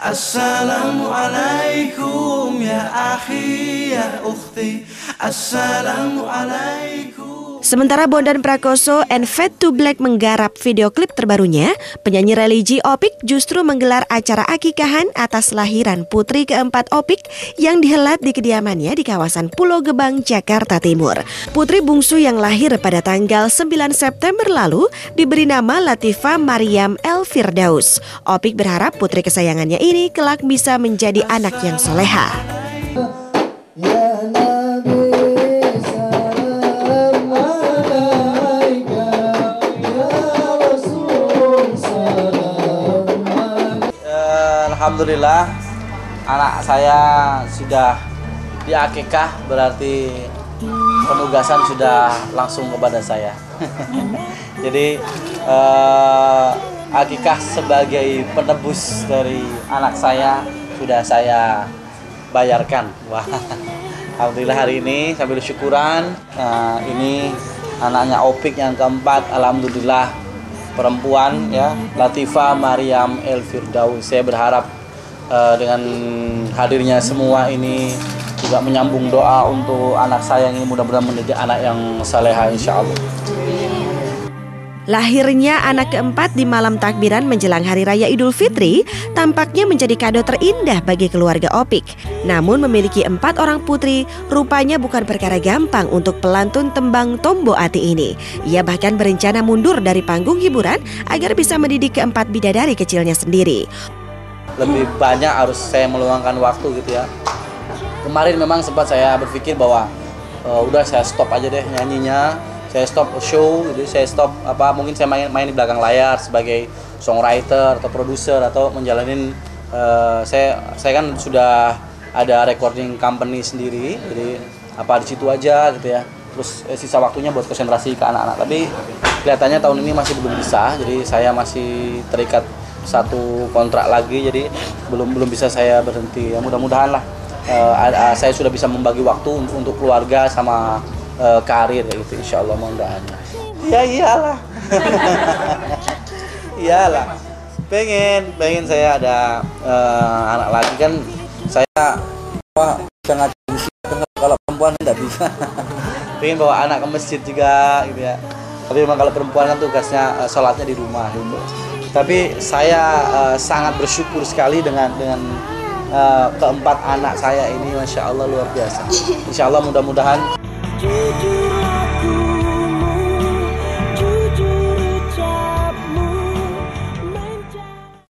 Assalamualaikum ya akhi ya ukhti. Assalamualaikum. Sementara Bondan Prakoso and Fade to Black menggarap video klip terbarunya, penyanyi religi Opik justru menggelar acara akikahan atas lahiran putri keempat Opik yang dihelat di kediamannya di kawasan Pulau Gebang, Jakarta Timur. Putri bungsu yang lahir pada tanggal 9 September lalu diberi nama Latifah Maryam El Firdaus. Opik berharap putri kesayangannya ini kelak bisa menjadi anak yang soleha. Alhamdulillah anak saya sudah diakikah, berarti penugasan sudah langsung kepada saya. Jadi akikah sebagai penebus dari anak saya sudah saya bayarkan. Wah, alhamdulillah hari ini sambil syukuran, ini anaknya Opik yang keempat, alhamdulillah perempuan ya, Latifah Maryam El Firdaus. Saya berharap dengan hadirnya semua ini juga menyambung doa untuk anak saya ini, mudah-mudahan menjadi anak yang saleha insya Allah. Lahirnya anak keempat di malam takbiran menjelang Hari Raya Idul Fitri tampaknya menjadi kado terindah bagi keluarga Opik. Namun memiliki 4 orang putri rupanya bukan perkara gampang untuk pelantun tembang Tombo Ati ini. Ia bahkan berencana mundur dari panggung hiburan agar bisa mendidik keempat bidadari kecilnya sendiri. Lebih banyak harus saya meluangkan waktu gitu ya. Kemarin memang sempat saya berpikir bahwa udah saya stop aja deh nyanyinya. Saya stop show, jadi saya stop mungkin saya main di belakang layar sebagai songwriter atau produser atau menjalanin saya kan sudah ada recording company sendiri, jadi di situ aja gitu ya. Terus sisa waktunya buat konsentrasi ke anak-anak. Tapi kelihatannya tahun ini masih belum bisa, jadi saya masih terikat satu kontrak lagi, jadi belum bisa saya berhenti. Ya, mudah-mudahan lah saya sudah bisa membagi waktu untuk keluarga sama karir gitu, insya Allah mudah-mudahan. Ya iyalah. Iyalah. Pengen saya ada anak lagi, kan saya sangat kalau perempuan tidak bisa. Pengen bawa anak ke masjid juga gitu ya. Tapi memang kalau perempuan kan tugasnya sholatnya di rumah gitu. Tapi saya sangat bersyukur sekali dengan keempat anak saya ini, masya Allah luar biasa. Insya Allah mudah-mudahan